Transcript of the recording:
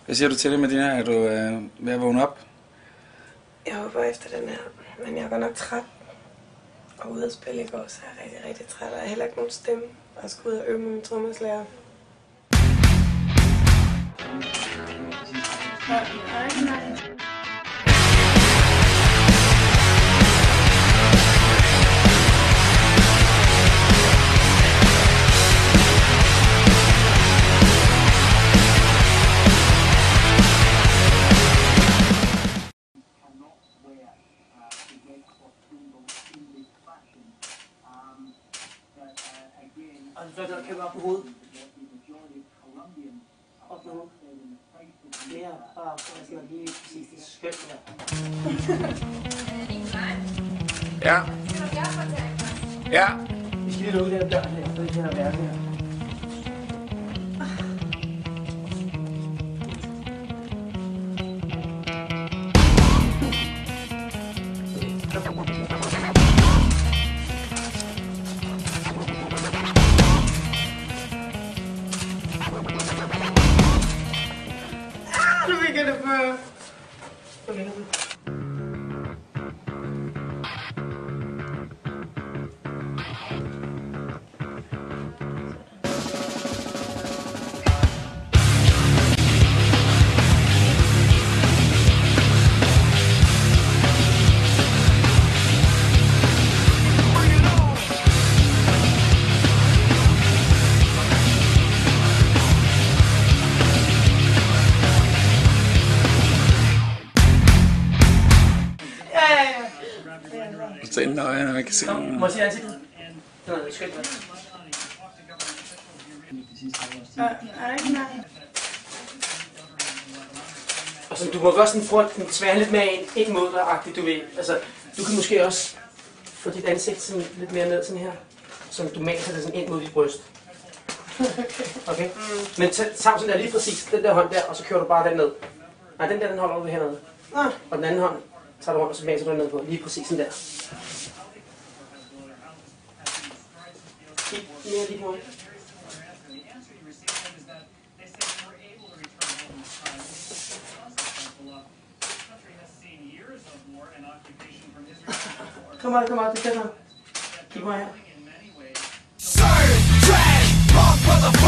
Hvad siger du til det, Medina? Er du ved at vågne op? Jeg håber efter den her, men jeg er godt nok træt. Og ude at spille i går, så er jeg rigtig træt, og jeg har heller ikke nogen stemme. Og jeg skal ud og øve med min trommeslager. Og så der kan op på hovedet. Op på hovedet. Mere bare for sådan at lige præcis det skønt her. Ja. Ja. Vi skal lige lukke den dør her, for det her værke her. Nu fik jeg det på. Okay. Så inden øjnene, man kan se Må jeg se ansigtet? Det er skønt. Altså, du må godt sådan prøve at tvære lidt mere ind mod dig-agtigt, du ved. Altså, du kan måske også få dit ansigt sådan lidt mere ned sådan her. Som du maler det sådan ind mod dit bryst. Okay? Men tag sådan der lige præcis, den der hånd der, og så kører du bare den ned. Nej, den der, den holder du hernede. Og den anden hånd tager du rundt, og så maser du den ned på. Lige præcis sådan der. Mere lige på. Kom on, det kan du. Kig mig her.